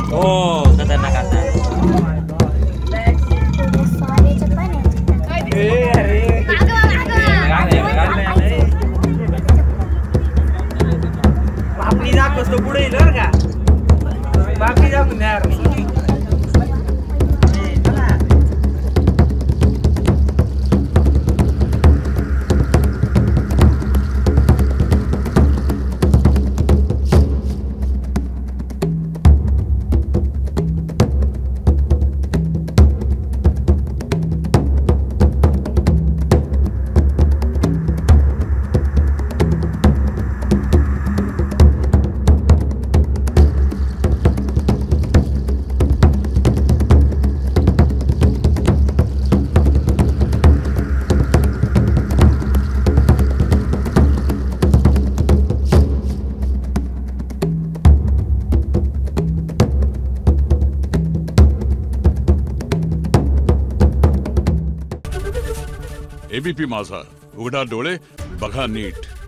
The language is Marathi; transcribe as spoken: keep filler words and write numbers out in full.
हो खतरनाक आता बापली दाखवतो पुढे येईल बरं का बापली दाखवून यार एबीपी माझा, उघडा डोळे बघा नीट.